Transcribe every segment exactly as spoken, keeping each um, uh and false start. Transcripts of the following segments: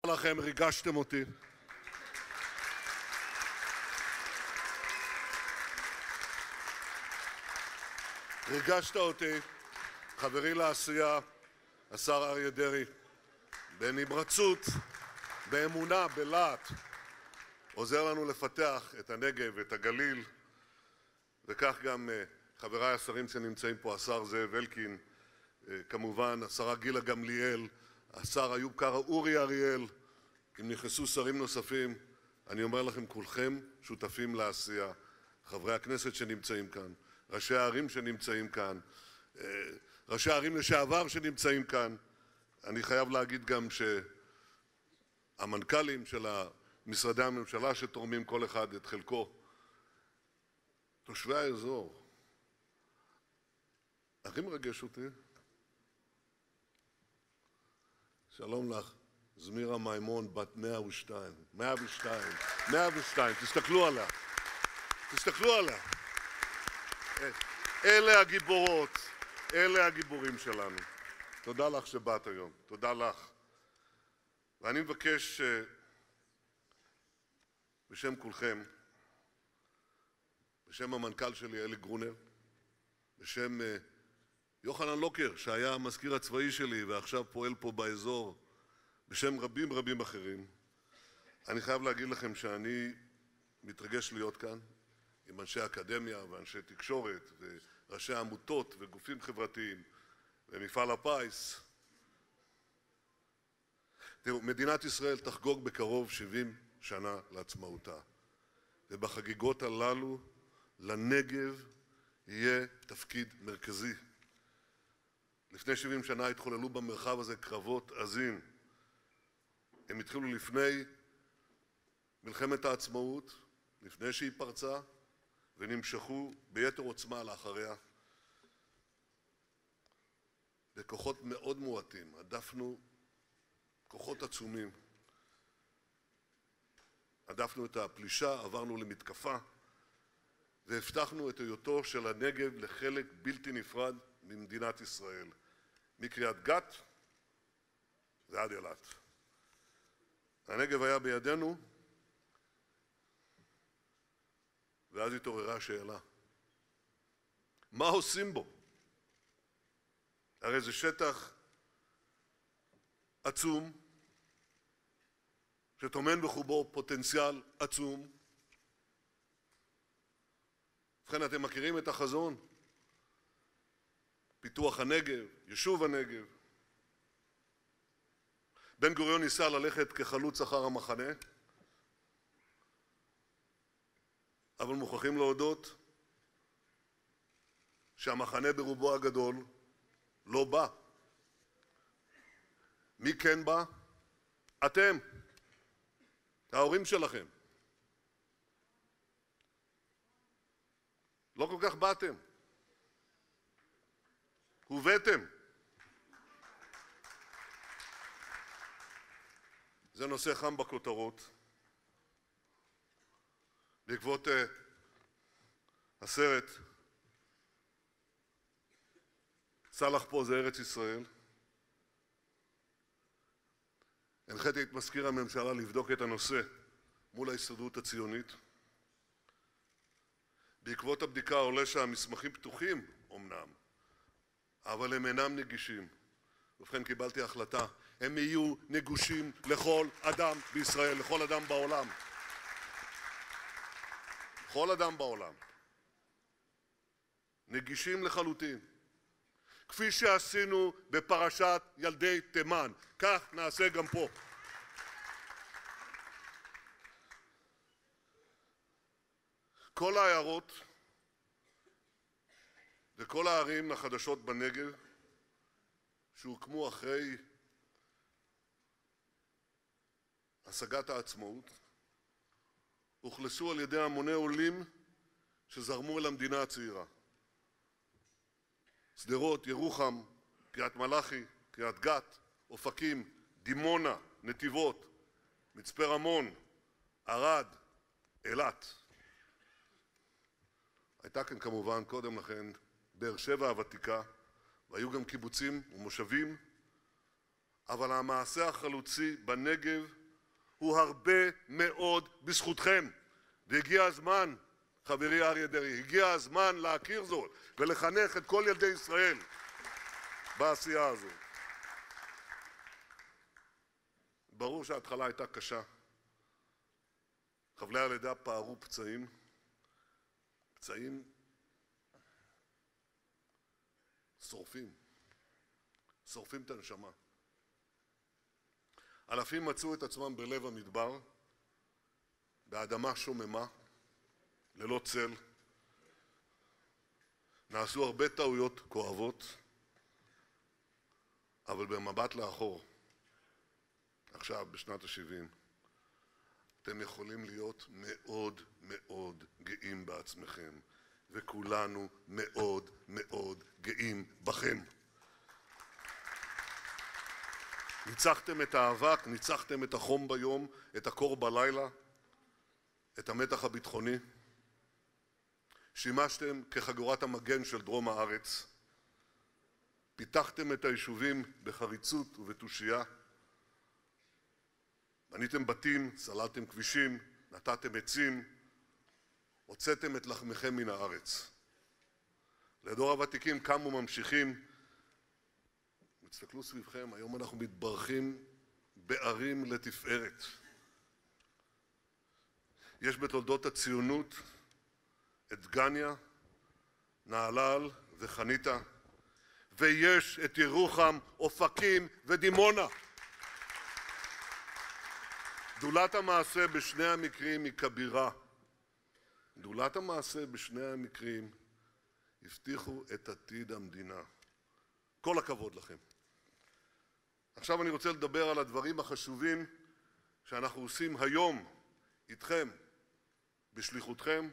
לכם, ריגשתם אותי. ריגשת אותי, חברי לעשייה, השר אריה דרעי, בנמרצות, באמונה, בלהט, עוזר לנו לפתח את הנגב, את הגליל, וכך גם חבריי השרים שנמצאים פה, השר זאב אלקין, כמובן השרה גילה גמליאל, השר איוב קרא, אורי אריאל, אם נכנסו שרים נוספים, אני אומר לכם, כולכם שותפים לעשייה, חברי הכנסת שנמצאים כאן, ראשי הערים שנמצאים כאן, ראשי הערים לשעבר שנמצאים כאן. אני חייב להגיד גם שהמנכ"לים של משרדי הממשלה שתורמים כל אחד את חלקו, תושבי האזור, הכי מרגש אותי. שלום לך, זמירה מימון, בת מאה ושתיים, מאה ושתיים, מאה ושתיים, תסתכלו עליה, תסתכלו עליה. אלה הגיבורות, אלה הגיבורים שלנו. תודה לך שבאת היום, תודה לך. ואני מבקש בשם כולכם, בשם המנכ"ל שלי אלי גרונר, בשם יוחנן לוקר שהיה המזכיר הצבאי שלי ועכשיו פועל פה באזור, בשם רבים רבים אחרים, אני חייב להגיד לכם שאני מתרגש להיות כאן עם אנשי אקדמיה ואנשי תקשורת וראשי עמותות וגופים חברתיים ומפעל הפיס. תראו, מדינת ישראל תחגוג בקרוב שבעים שנה לעצמאותה, ובחגיגות הללו לנגב יהיה תפקיד מרכזי. לפני שבעים שנה התחוללו במרחב הזה קרבות עזים. הם התחילו לפני מלחמת העצמאות, לפני שהיא פרצה, ונמשכו ביתר עוצמה לאחריה. בכוחות מאוד מועטים, הדפנו כוחות עצומים. הדפנו את הפלישה, עברנו למתקפה, והבטחנו את היותו של הנגב לחלק בלתי נפרד ממדינת ישראל, מקריית גת ועד אילת. הנגב היה בידינו, ואז התעוררה שאלה. מה עושים בו? הרי זה שטח עצום, שטומן בחובו פוטנציאל עצום. ובכן, אתם מכירים את החזון? פיתוח הנגב, יישוב הנגב. בן גוריון ניסה ללכת כחלוץ אחר המחנה, אבל מוכרחים להודות שהמחנה ברובו הגדול לא בא. מי כן בא? אתם, ההורים שלכם. לא כל כך באתם. הובאתם. זה נושא חם בכותרות. בעקבות uh, הסרט סלח פה זה ארץ ישראל, הנחיתי את מזכיר הממשלה לבדוק את הנושא מול ההסתדרות הציונית. בעקבות הבדיקה עולה שהמסמכים פתוחים אמנם, אבל הם אינם נגישים. ובכן קיבלתי החלטה, הם יהיו נגושים לכל אדם בישראל, לכל אדם בעולם. לכל אדם בעולם. נגישים לחלוטין. כפי שעשינו בפרשת ילדי תימן, כך נעשה גם פה. כל העיירות וכל הערים החדשות בנגב שהוקמו אחרי השגת העצמאות הוכלסו על ידי המוני עולים שזרמו אל המדינה הצעירה. שדרות, ירוחם, קריית מלאכי, קריית גת, אופקים, דימונה, נתיבות, מצפה רמון, ערד, אילת. הייתה כאן כמובן קודם לכן באר שבע הוותיקה, והיו גם קיבוצים ומושבים, אבל המעשה החלוצי בנגב הוא הרבה מאוד בזכותכם. והגיע הזמן, חברי אריה דרעי, הגיע הזמן להכיר זאת ולחנך את כל ילדי ישראל בעשייה הזו. ברור שההתחלה הייתה קשה. חבלי הלידה פערו פצעים, פצעים שורפים, שורפים את הנשמה. אלפים מצאו את עצמם בלב המדבר, באדמה שוממה, ללא צל. נעשו הרבה טעויות כואבות, אבל במבט לאחור, עכשיו בשנת ה-שבעים, אתם יכולים להיות מאוד מאוד גאים בעצמכם, וכולנו מאוד מאוד גאים בכם. ניצחתם את האבק, ניצחתם את החום ביום, את הקור בלילה, את המתח הביטחוני. שימשתם כחגורת המגן של דרום הארץ. פיתחתם את היישובים בחריצות ובתושייה. בניתם בתים, סללתם כבישים, נטעתם עצים, הוצאתם את לחמכם מן הארץ. לדור הוותיקים קמו ממשיכים. תסתכלו סביבכם, היום אנחנו מתברכים בערים לתפארת. יש בתולדות הציונות את דגניה, נהלל וחניתה, ויש את ירוחם, אופקים ודימונה. גדולת המעשה בשני המקרים היא כבירה. גדולת המעשה בשני המקרים הבטיחו את עתיד המדינה. כל הכבוד לכם. עכשיו אני רוצה לדבר על הדברים החשובים שאנחנו עושים היום איתכם, בשליחותכם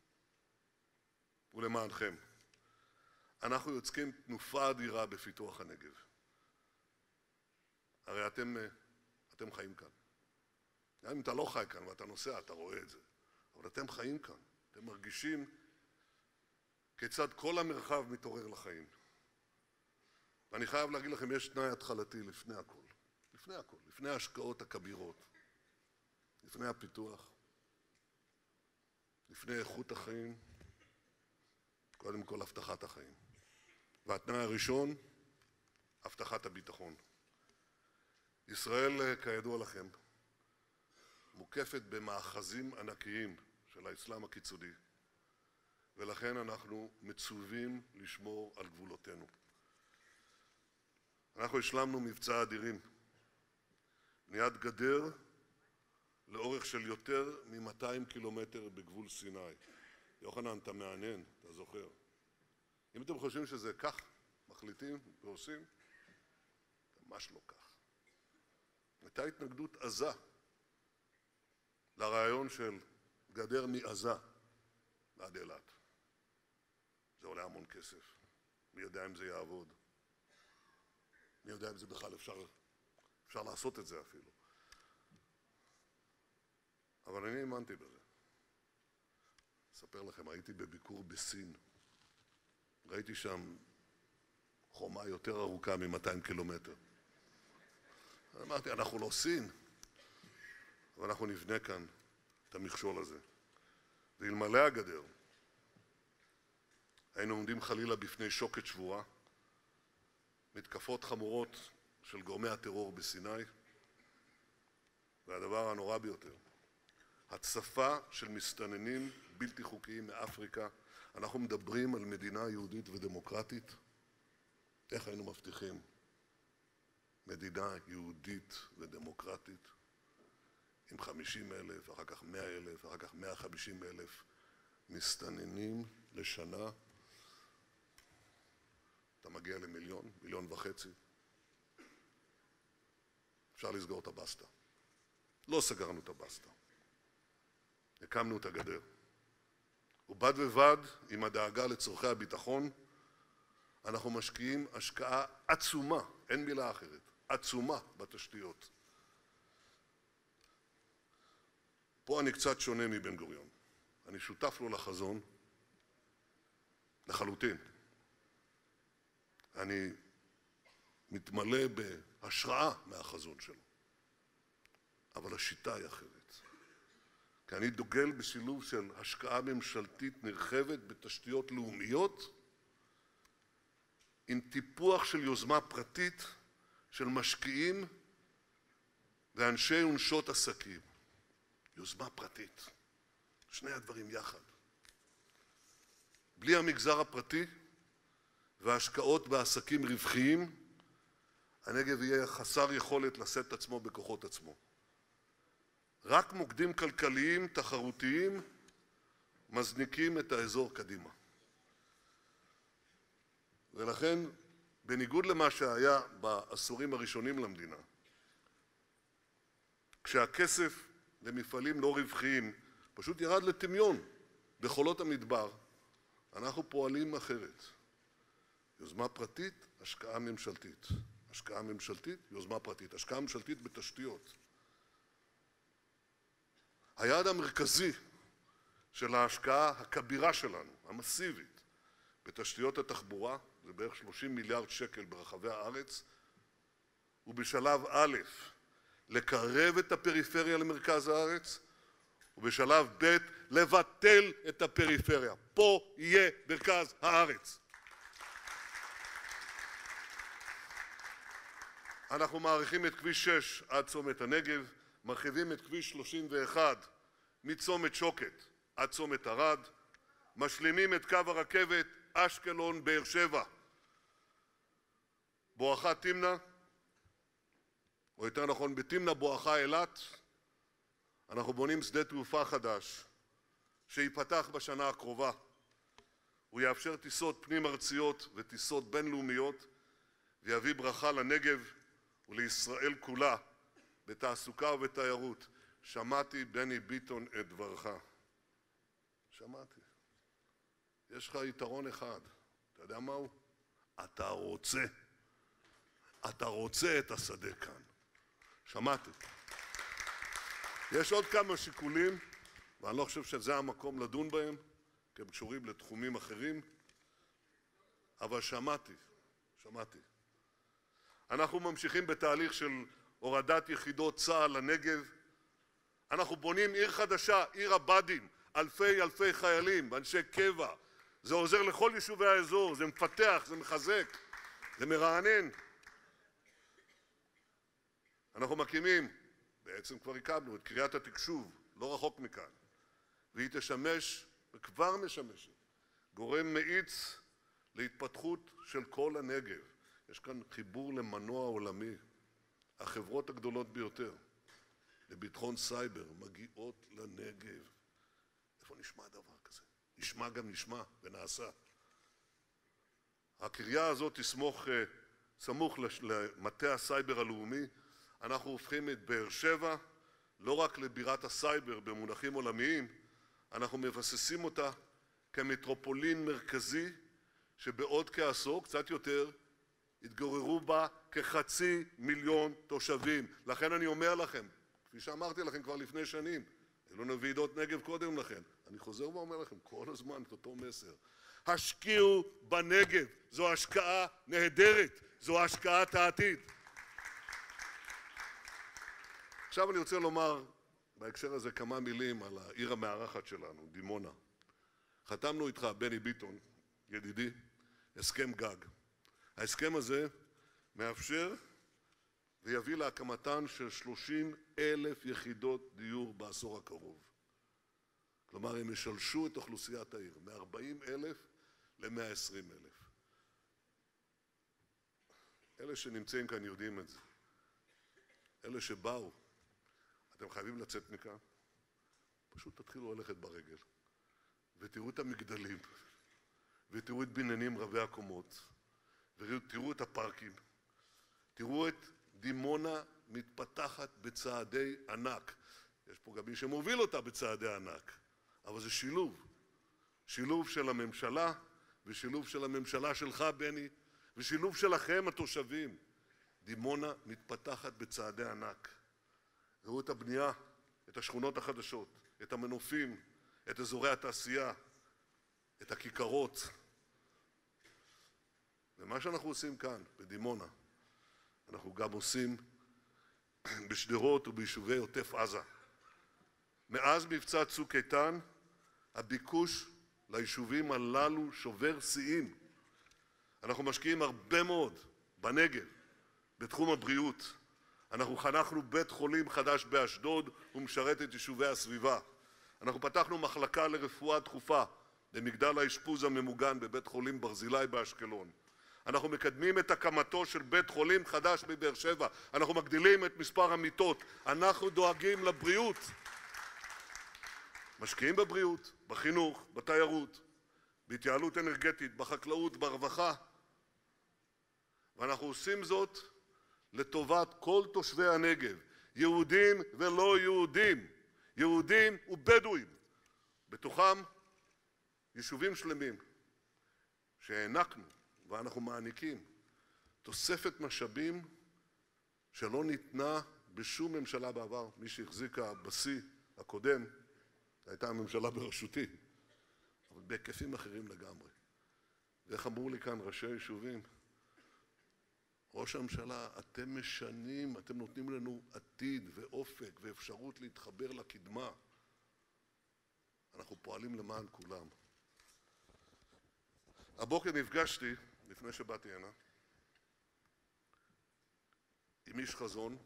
ולמענכם. אנחנו יוצקים תנופה אדירה בפיתוח הנגב. הרי אתם, אתם חיים כאן. גם אם אתה לא חי כאן ואתה נוסע, אתה רואה את זה. אבל אתם חיים כאן. אתם מרגישים כיצד כל המרחב מתעורר לחיים. ואני חייב להגיד לכם, יש תנאי התחלתי לפני הכל. לפני הכל. לפני ההשקעות הכבירות. לפני הפיתוח. לפני איכות החיים. קודם כל, הבטחת החיים. והתנאי הראשון, הבטחת הביטחון. ישראל, כידוע לכם, מוקפת במאחזים ענקיים של האסלאם הקיצוני, ולכן אנחנו מצווים לשמור על גבולותינו. אנחנו השלמנו מבצע אדירים, בניית גדר לאורך של יותר מ-מאתיים קילומטר בגבול סיני. יוחנן, אתה מעניין, אתה זוכר. אם אתם חושבים שזה כך, מחליטים ועושים, ממש לא כך. הייתה התנגדות עזה לרעיון של גדר מעזה ועד אילת. זה עולה המון כסף. מי יודע אם זה יעבוד? מי יודע אם זה בכלל אפשר, אפשר לעשות את זה אפילו. אבל אני האמנתי בזה. אספר לכם, הייתי בביקור בסין. ראיתי שם חומה יותר ארוכה מ-מאתיים קילומטר. אמרתי, אנחנו לא סין, אבל אנחנו נבנה כאן את המכשול הזה. ואלמלא הגדר, היינו עומדים חלילה בפני שוקת שבורה, מתקפות חמורות של גורמי הטרור בסיני, והדבר הנורא ביותר, הצפה של מסתננים בלתי חוקיים מאפריקה. אנחנו מדברים על מדינה יהודית ודמוקרטית. איך היינו מבטיחים מדינה יהודית ודמוקרטית עם חמישים אלף, אחר כך מאה אלף, אחר כך מאה וחמישים אלף מסתננים לשנה? אתה מגיע למיליון, מיליון וחצי. אפשר לסגור את הבסטה. לא סגרנו את הבסטה. הקמנו את הגדר. ובד ובד עם הדאגה לצורכי הביטחון, אנחנו משקיעים השקעה עצומה, אין מילה אחרת, עצומה בתשתיות. פה אני קצת שונה מבן גוריון. אני שותף לו לחזון, לחלוטין. אני מתמלא בהשראה מהחזון שלו. אבל השיטה היא אחרת. כי אני דוגל בשילוב של השקעה ממשלתית נרחבת בתשתיות לאומיות, עם טיפוח של יוזמה פרטית, של משקיעים ואנשי ונשות עסקים. יוזמה פרטית. שני הדברים יחד. בלי המגזר הפרטי וההשקעות בעסקים רווחיים, הנגב יהיה חסר יכולת לשאת את עצמו בכוחות עצמו. רק מוקדים כלכליים, תחרותיים, מזניקים את האזור קדימה. ולכן, בניגוד למה שהיה בעשורים הראשונים למדינה, כשהכסף למפעלים לא רווחיים פשוט ירד לטמיון בחולות המדבר, אנחנו פועלים אחרת. יוזמה פרטית, השקעה ממשלתית. השקעה ממשלתית, יוזמה פרטית. השקעה ממשלתית בתשתיות. היעד המרכזי של ההשקעה הכבירה שלנו, המסיבית, בתשתיות התחבורה, זה בערך שלושים מיליארד שקל ברחבי הארץ, ובשלב א', לקרב את הפריפריה למרכז הארץ, ובשלב ב', לבטל את הפריפריה. פה יהיה מרכז הארץ. אנחנו מאריכים את כביש שש עד צומת הנגב, מרחיבים את כביש שלושים ואחת מצומת שוקת עד צומת ערד, משלימים את קו הרכבת אשקלון באר שבע, בואכה תמנע, או יותר נכון בתמנע בואכה אילת. אנחנו בונים שדה תעופה חדש שיפתח בשנה הקרובה. הוא יאפשר טיסות פנים ארציות וטיסות בינלאומיות ויביא ברכה לנגב ולישראל כולה בתעסוקה ובתיירות. שמעתי, בני ביטון, את דברך. שמעתי. יש לך יתרון אחד. אתה יודע מהו? אתה רוצה. אתה רוצה את השדה כאן. שמעתי. יש עוד כמה שיקולים, ואני לא חושב שזה המקום לדון בהם, כי הם קשורים לתחומים אחרים, אבל שמעתי, שמעתי. אנחנו ממשיכים בתהליך של הורדת יחידות צה"ל לנגב. אנחנו בונים עיר חדשה, עיר הבדים, אלפי אלפי חיילים, אנשי קבע. זה עוזר לכל יישובי האזור, זה מפתח, זה מחזק, זה מרענן. אנחנו מקימים, בעצם כבר הקמנו, את קריית התקשוב, לא רחוק מכאן, והיא תשמש, וכבר משמשת, גורם מאיץ להתפתחות של כל הנגב. יש כאן חיבור למנוע עולמי. החברות הגדולות ביותר לביטחון סייבר מגיעות לנגב. איפה נשמע דבר כזה? נשמע גם נשמע ונעשה. הקריה הזאת תסמוך סמוך למטה הסייבר הלאומי. אנחנו הופכים את באר שבע לא רק לבירת הסייבר במונחים עולמיים, אנחנו מבססים אותה כמטרופולין מרכזי שבעוד כעשור, קצת יותר, התגוררו בה כחצי מיליון תושבים. לכן אני אומר לכם, כפי שאמרתי לכם כבר לפני שנים, היו לנו ועידות נגב קודם לכן, אני חוזר ואומר לכם כל הזמן את אותו מסר. השקיעו בנגב, זו השקעה נהדרת, זו השקעת העתיד. עכשיו אני רוצה לומר בהקשר הזה כמה מילים על העיר המארחת שלנו, דימונה. חתמנו איתך, בני ביטון, ידידי, הסכם גג. ההסכם הזה מאפשר ויביא להקמתן של שלושים אלף יחידות דיור בעשור הקרוב. כלומר, הם ישלשו את אוכלוסיית העיר, מ-ארבעים אלף ל-מאה ועשרים אלף. אלה שנמצאים כאן יודעים את זה. אלה שבאו, אתם חייבים לצאת מכאן, פשוט תתחילו ללכת ברגל, ותראו את המגדלים, ותראו את בניינים רבי הקומות, ותראו את הפארקים, תראו את דימונה מתפתחת בצעדי ענק. יש פה גם מי שמוביל אותה בצעדי ענק, אבל זה שילוב, שילוב של הממשלה, ושילוב של הממשלה שלך, בני, ושילוב שלכם, התושבים. דימונה מתפתחת בצעדי ענק. ראו את הבנייה, את השכונות החדשות, את המנופים, את אזורי התעשייה, את הכיכרות. ומה שאנחנו עושים כאן, בדימונה, אנחנו גם עושים בשדרות וביישובי עוטף עזה. מאז מבצע צוק איתן, הביקוש ליישובים הללו שובר שיאים. אנחנו משקיעים הרבה מאוד בנגב, בתחום הבריאות. אנחנו חנכנו בית חולים חדש באשדוד ומשרת את יישובי הסביבה. אנחנו פתחנו מחלקה לרפואה דחופה במגדל האשפוז הממוגן בבית חולים ברזילי באשקלון. אנחנו מקדמים את הקמתו של בית חולים חדש בבאר שבע. אנחנו מגדילים את מספר המיטות. אנחנו דואגים לבריאות. משקיעים בבריאות, בחינוך, בתיירות, בהתייעלות אנרגטית, בחקלאות, ברווחה. ואנחנו עושים זאת לטובת כל תושבי הנגב, יהודים ולא יהודים, יהודים ובדואים. בתוכם יישובים שלמים שהענקנו ואנחנו מעניקים תוספת משאבים שלא ניתנה בשום ממשלה בעבר. מי שהחזיקה בשיא הקודם הייתה הממשלה בראשותי, אבל בהיקפים אחרים לגמרי. ואיך אמרו לי כאן ראשי יישובים, ראש הממשלה, אתם משנים, אתם נותנים לנו עתיד ואופק ואפשרות להתחבר לקדמה. אנחנו פועלים למען כולם. הבוקר נפגשתי, לפני שבאתי הנה, עם איש חזון,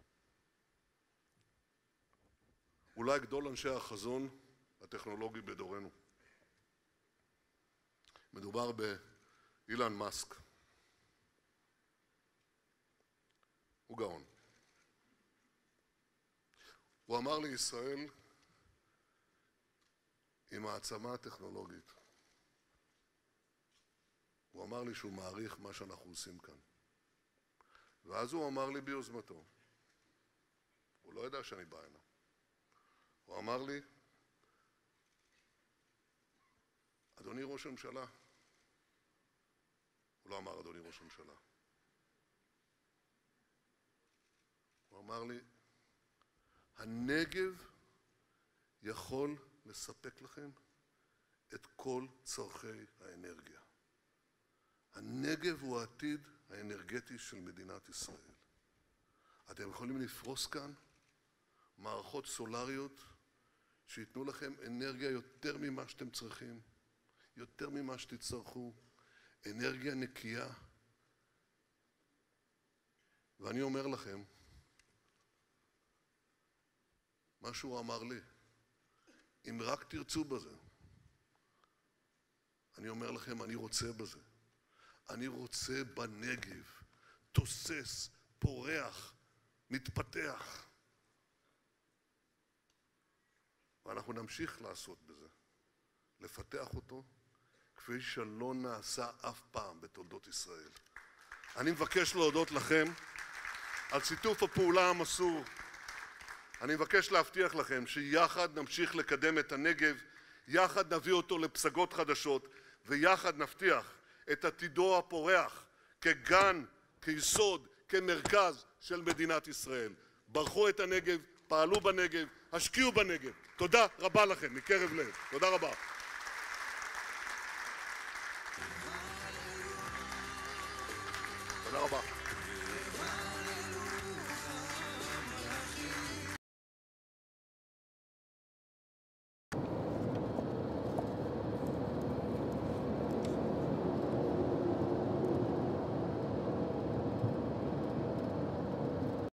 אולי גדול אנשי החזון הטכנולוגי בדורנו. מדובר באילן מאסק. הוא גאון. הוא אמר לי, ישראל היא מעצמה טכנולוגית. הוא אמר לי שהוא מעריך מה שאנחנו עושים כאן. ואז הוא אמר לי ביוזמתו, הוא לא ידע שאני בא הנה, הוא אמר לי, אדוני ראש הממשלה, הוא לא אמר אדוני ראש הממשלה, הוא אמר לי, הנגב יכול לספק לכם את כל צורכי האנרגיה. הנגב הוא העתיד האנרגטי של מדינת ישראל. אתם יכולים לפרוס כאן מערכות סולריות שיתנו לכם אנרגיה יותר ממה שאתם צריכים, יותר ממה שתצטרכו, אנרגיה נקייה. ואני אומר לכם, מה שהוא אמר לי, אם רק תרצו בזה, אני אומר לכם, אני רוצה בזה. אני רוצה בנגב, תוסס, פורח, מתפתח. ואנחנו נמשיך לעשות בזה, לפתח אותו, כפי שלא נעשה אף פעם בתולדות ישראל. אני מבקש להודות לכם על שיתוף הפעולה המסור. אני מבקש להבטיח לכם שיחד נמשיך לקדם את הנגב, יחד נביא אותו לפסגות חדשות, ויחד נבטיח את עתידו הפורח כגן, כיסוד, כמרכז של מדינת ישראל. ברכו את הנגב, פעלו בנגב, השקיעו בנגב. תודה רבה לכם, מקרב לב. תודה רבה. תודה רבה.